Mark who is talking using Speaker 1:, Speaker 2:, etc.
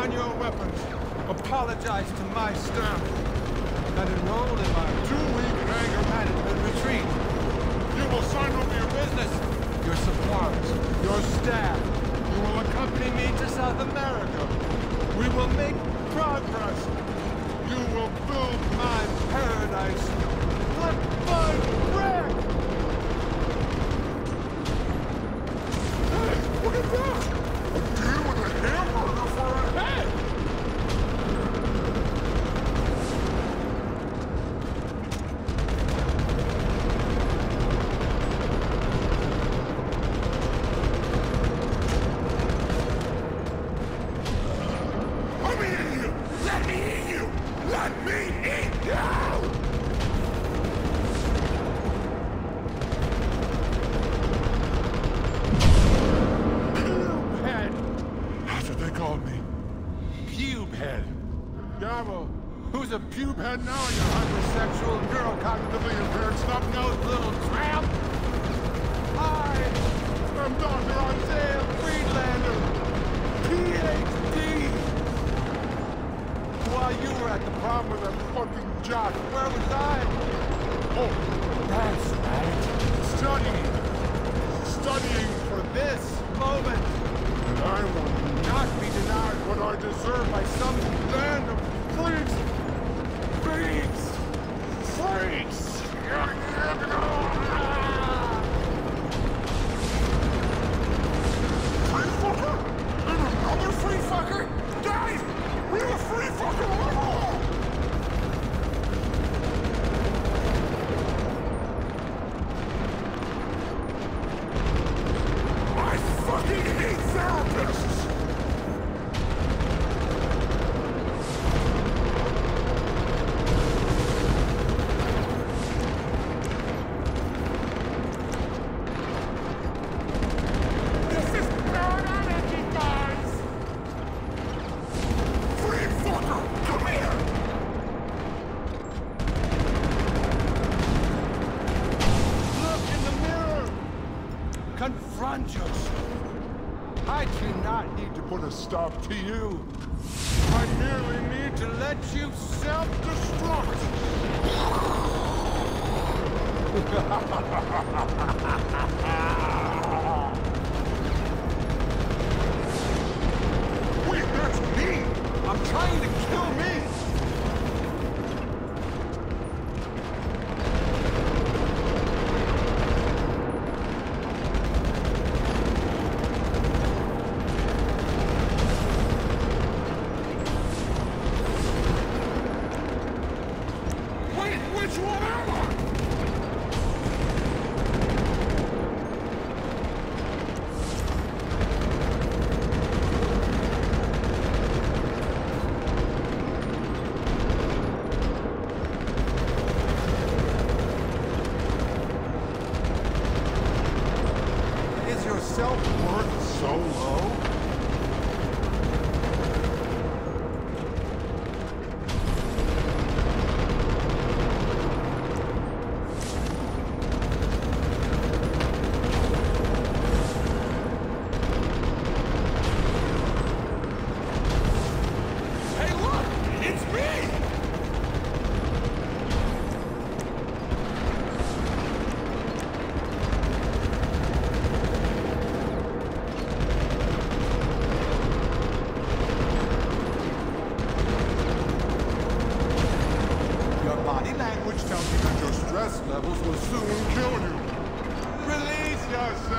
Speaker 1: Return your weapons. Apologize to my staff. And enroll in my 2-week anger management retreat. You will sign over your business, your supplies, your staff. You will accompany me to South America. We will make progress. You will build my paradise. Let my wreck! Hey, look at that! A dude with a hamburger for a head! I'm eating you! Let me eat you! Let me eat you! Pubehead. Yeah, well, who's a pubehead now, you hypersexual, neurocognitively impaired, snub-nosed little tramp? I'm Dr. Isaiah Friedlander, Ph.D. While you were at the prom with that fucking jock, where was I? Oh, that's right. Studying for this moment. And I will not be denied what I deserve by some land of freaks! Freaks! Free fucker? And another free fucker? Guys! We're a free fucker level! I fucking hate therapists! Confront yourself. I do not need to put a stop to you. I merely need to let you self-destruct. Wait, that's me! I'm trying to kill me! Which one am I? Is your self-worth so low? Body language tells me that your stress levels will soon kill you. Release yourself!